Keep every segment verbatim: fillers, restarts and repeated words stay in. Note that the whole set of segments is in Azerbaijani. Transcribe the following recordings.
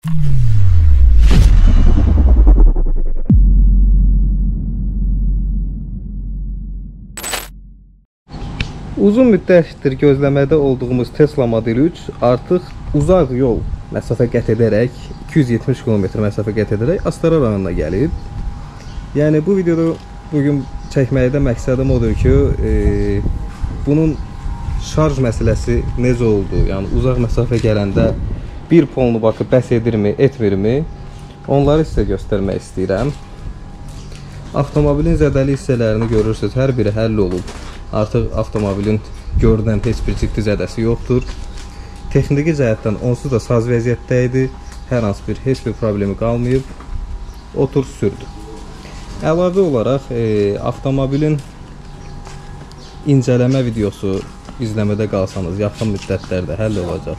Uzun müddətdir gözləmədə olduğumuz Tesla Model üç artıq uzaq yol məsafə qət edərək, iki yüz yetmiş kilometr məsafə qət edərək Astara rayonuna gəlib. Yəni bu videoda bugün çəkməkdə məqsədim odur ki, e, bunun şarj məsələsi necə oldu? Yəni uzaq məsafə gələndə bir polnu bakı bəs edirmi, etmirmi? Onları sizə göstərmək istəyirəm. Avtomobilin zədəli hissələrini görürsünüz, hər biri həll olub. Artıq avtomobilin görünən heç bir ciddi zədəsi yoxdur. Texniki cəhətdən onsuz da saz vəziyyətdə idi. Hər hansı bir, heç bir problemi qalmayıb. Otur sürdü. Əlavə olaraq e, avtomobilin incələmə videosu izləmədə qalsanız yaxın müddətlərdə həll olacaq.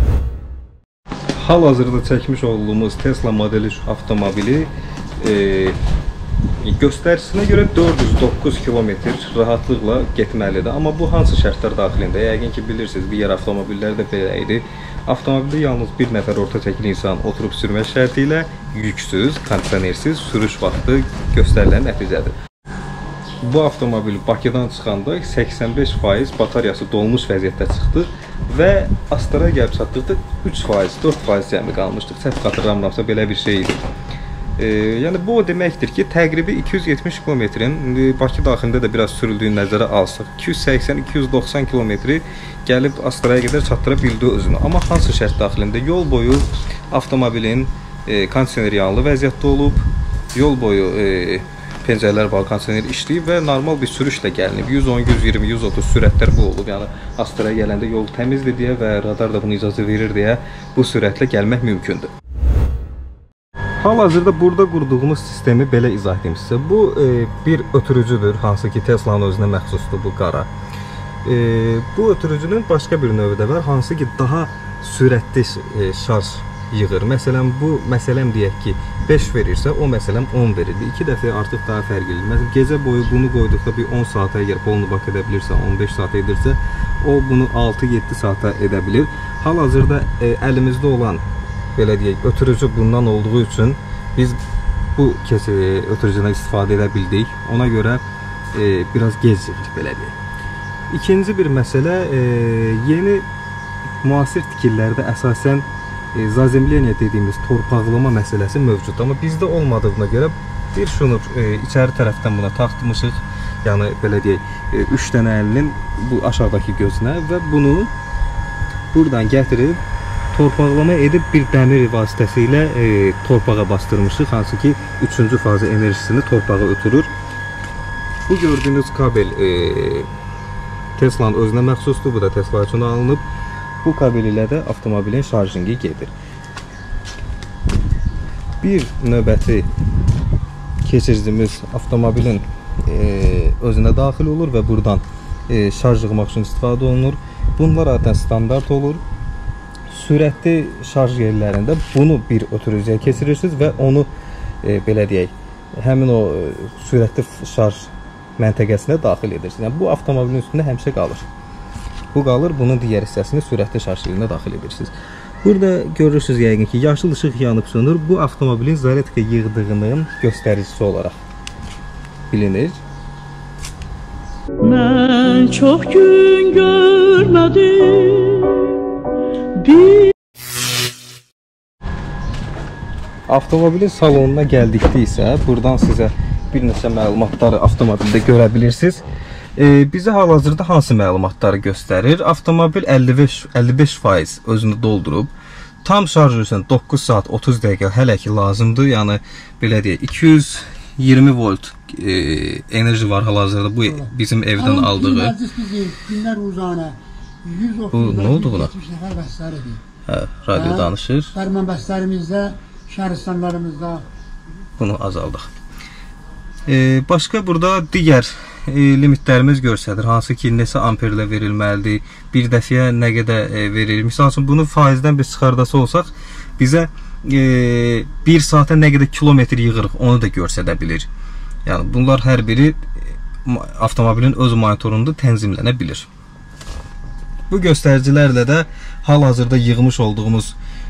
Hal-hazırda çəkmiş olduğumuz Tesla Model üç avtomobili e, göstərisinə görə dörd yüz doqquz kilometr rahatlıqla getməlidir. Amma bu hansı şərtlər daxilində? Yəqin ki, bilirsiniz, digər avtomobillər də belə idi. Avtomobildə yalnız bir nəfər orta çəkili insan oturub sürmək şərti ilə yüksüz, kondisionersiz sürüş vaxtı göstərilən nəticədir. Bu avtomobil Bakıdan çıxanda səksən beş faiz bataryası dolmuş vəziyyətdə çıxdı və Astara gəlib çatdıqda üç faiz, dörd faiz cəmi qalmışdıq. Səhv xatırlamıramsa belə bir şey idi. E, yəni bu o deməkdir ki, təqribi iki yüz yetmiş kilometrin Bakı daxilində də biraz sürüldüyünü nəzərə alsaq, iki yüz səksən iki yüz doxsan kilometri gəlib Astaraya qədər çatdıra bildi özünü. Amma hansı şərt daxilində? Yol boyu avtomobilin e, kondisioneri yanlı vəziyyətdə olub, yol boyu e, pəncərələr bağlı kondisioner işləyib və normal bir sürüşlə gəlinib. yüz on, yüz iyirmi, yüz otuz sürətlər bu olub. Yəni Astaraya gələndə yol təmizdir deyə və radar da bunu icazə verir deyə bu sürətlə gəlmək mümkündür. Hal-hazırda burada qurduğumuz sistemi belə izah edeyim sizə. Bu e, bir ötürücüdür, hansı ki Tesla'nın özünə məxsusdur bu qara. E, bu ötürücünün başqa bir növü də var, hansı ki daha sürətli e, şarj yığır. Məsələn, bu məsələm deyək ki, beş verirsə, o məsələm on verirdi. iki dəfə artıq daha fərqlidir. Məsələn, gecə boyu bunu qoyduqda bir on saata əgər polnu bak edə bilirsə, on beş saat edirsə, o bunu altı yeddi saata edə bilir. Hal-hazırda e, əlimizdə olan belə deyək, ötürücü bundan olduğu üçün biz bu ötürücüdən istifadə edə bildik. Ona görə e, biraz gec yığır, belə deyək. İkinci bir məsələ, e, yeni müasir tikillərdə əsasən e, zazemleniya dediyimiz torpaqlama məsələsi mövcud. Amma bizdə olmadığına görə bir şunu e, içəri tərəfdən buna taxtmışıq. Yəni belə deyək, e, üç dənə əlinin bu aşağıdakı gözünə və bunu buradan gətirib torpaqlama edib bir dəmir vasitəsilə e, torpağa bastırmışıq, hansı ki üçüncü fazı enerjisini torpağa ötürür. Bu gördüyünüz kabel e, Tesla'nın özünə məxsusdur, bu da Tesla üçün alınıb. Bu kabel ilə də avtomobilin şarjingi gedir. Bir növbəti keçiricimiz avtomobilin e, özünə daxil olur və buradan e, şarj yığmaq üçün istifadə olunur. Bunlar adətən standart olur. Sürətli şarj yerlərində bunu bir ötürücüyə keçirirsiniz və onu e, belə deyək, həmin o e, sürətli şarj məntəqəsinə daxil edirsiniz. Yəni bu avtomobilin üstündə həmişə qalır. Bu qalır, bunun digər hissəsini sürətli şarj yerinə daxil edirsiniz. Burada görürsünüz yəqin ki, yaşıl işıq yanıb sönür. Bu avtomobilin zaretka yığdığının göstəricisi olaraq bilinir. Mən çox gün görmədim. Bir... Avtomobilin salonuna gəldikdə isə buradan sizə bir neçə məlumatları avtomobildə görə bilirsiniz. E, bizə hal-hazırda hansı məlumatları göstərir? Avtomobil əlli beş faiz özünü doldurub. Tam şarj üçün doqquz saat otuz dəqiqə hələ ki lazımdır. Yəni belə deyək, iki yüz iyirmi volt e, enerji var hal-hazırda bu bizim evdən aldığı. Bu nə oldu buna? Hə, radio hə, danışır. Mənbəslərimizdə, şəhristanlarımızda bunu azaldıq. E, başqa burada digər e, limitlərimiz göstərir. Hansı ki, neçə amperlə verilməlidir, bir dəfəyə nə qədər e, verir. Misal üçün, bunu faizdən biz çıxardası olsaq, bizə e, bir saata nə qədər kilometr yığırıq, onu da göstərə bilir. Yəni, bunlar hər biri avtomobilin öz monitorunda tənzimlənə bilir. Bu göstəricilərlə də hal-hazırda yığmış olduğumuz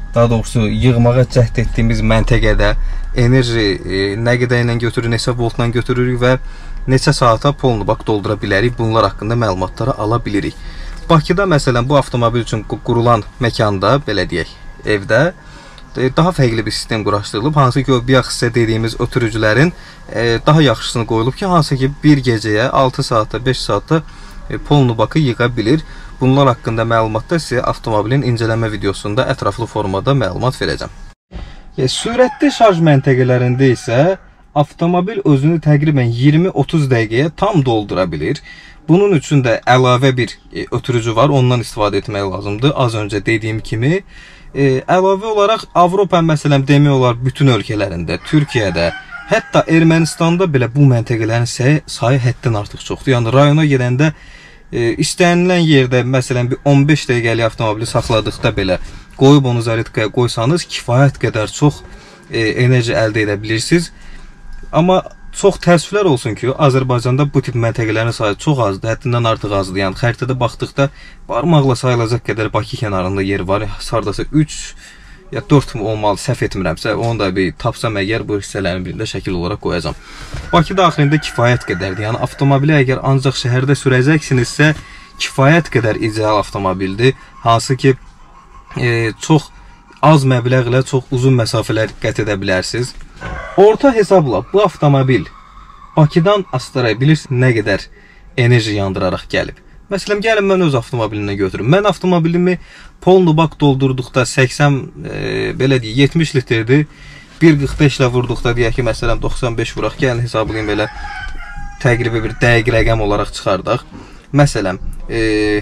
daha doğrusu yığmağa cəhd etdiyimiz məntəqədə enerji e, nə qədər ilə götürür, neçə voltla götürürük və neçə saata polnu bak doldura bilərik. Bunlar haqqında məlumatları ala bilirik. Bakıda məsələn bu avtomobil üçün qurulan məkanda, belə deyək, evdə daha fərqli bir sistem quraşdırılıb. Hansı ki o biyaq sizə dediyimiz ötürücülərin e, daha yaxşısını qoyulub ki, hansı ki bir gecəyə altı saatda, beş saatda e, polnu bakı yığa bilir. Bunlar haqqında məlumatda sizə avtomobilin incələmə videosunda ətraflı formada məlumat verəcəm. E, sürətli şarj məntəqələrində isə avtomobil özünü təqribən iyirmi otuz dəqiqəyə tam doldura bilir. Bunun üçün də əlavə bir e, ötürücü var, ondan istifadə etmək lazımdır. Az öncə dediyim kimi, e, əlavə olaraq Avropa məsələn demək olar bütün ölkələrində, Türkiyədə, hətta Ermənistanda belə bu məntəqələrin sayı, sayı həddən artıq çoxdur. Yəni rayona gedəndə e, istənilən yerdə məsələn bir on beş dəqiqəlik avtomobili saxladıqda belə qoyub onu zaryadkaya qoysanız kifayət qədər çox e, enerji əldə edə bilirsiniz. Amma çox təəssüflər olsun ki, Azərbaycanda bu tip məntəqələrin sayı çox azdır, həddindən artıq azdır. Yəni xəritədə baxdıqda barmaqla sayılacaq qədər Bakı kənarında yer var. Hardasa üç ya dörd olmalı, səhv etmirəmsə, onu da bir tapsam əgər bu hissələrin birində şəkil olaraq qoyacam. Bakı daxilində kifayət qədərdir. Yəni avtomobili əgər ancaq şəhərdə sürəcəksinizsə, kifayət qədər ideal avtomobildir. Hansı ki, e, çox az məbləğlə çox uzun məsafələr qət edə bilərsiniz. Orta hesabla bu avtomobil Bakıdan Astara bilirsiniz nə qədər enerji yandıraraq gəlib. Məsələn, gəlin mən öz avtomobilimlə götürüm. Mən avtomobilimi polnu bak doldurduqda səksən, e, belə deyək, yetmiş litrdir. bir qırx beş ilə vurduqda deyək ki, məsələn doxsan beş vuraq. Gəlin hesablayın belə təqribi bir dəqiq rəqəm olaraq çıxardaq. Məsələn, e,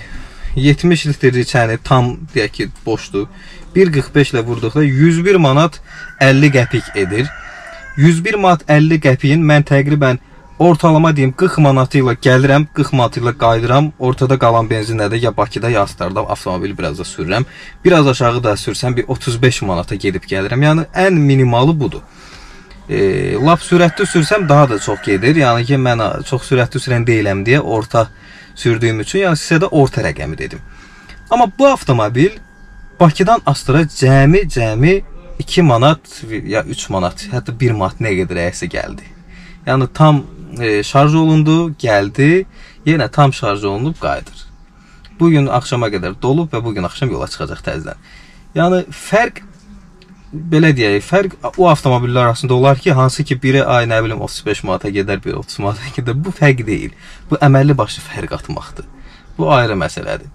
yetmiş litrli içəni tam deyək ki, boşdur. bir qırx beş ilə vurduqda yüz bir manat əlli qəpik edir. yüz bir manat əlli qəpiyin mən təqribən ortalama deyim qırx manatı ilə gəlirəm, qırx manatı ilə qayıdıram. Ortada qalan benzinlədə ya Bakıda ya Astarda avtomobili biraz da sürürəm. Biraz aşağı da sürsəm bir otuz beş manata gedib gəlirəm. Yəni ən minimalı budur. E, lap sürətli sürsəm daha da çox gedir. Yəni ki mən çox sürətli sürən deyiləm deyə orta sürdüyüm üçün, yəni sizə də orta rəqəmi dedim. Amma bu avtomobil Bakıdan Astara cəmi cəmi iki manat ya üç manat, hətta bir manat nə qədər əyəsi gəldi. Yəni tam e, şarj olundu, gəldi, yenə tam şarj olunub qayıdır. Bugün axşama qədər dolub və bugün axşam yola çıxacaq təzədən. Yəni fərq, belə deyək, fərq o avtomobillər arasında olar ki, hansı ki biri ay nə bilim otuz beş manata gedər, biri otuz manata gedər. Bu fərq deyil. Bu əməlli başlı fərq atmaqdır. Bu ayrı məsələdir.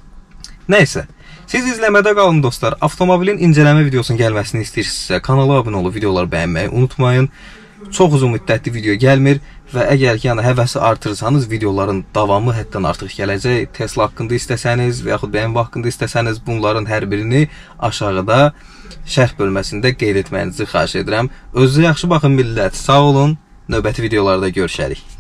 Nəysə. Siz izləmədə qalın dostlar. Avtomobilin incələmə videosunun gəlməsini istəyirsinizsə, kanala abunə olub videoları bəyənməyi unutmayın. Çox uzun müddətli video gəlmir və əgər yəni həvəsi artırsanız videoların davamı həddən artıq gələcək. Tesla haqqında istəsəniz və yaxud B M W haqqında istəsəniz bunların hər birini aşağıda şərh bölməsində qeyd etməyinizi xahiş edirəm. Özünüzə yaxşı baxın millət. Sağ olun. Növbəti videolarda görüşərik.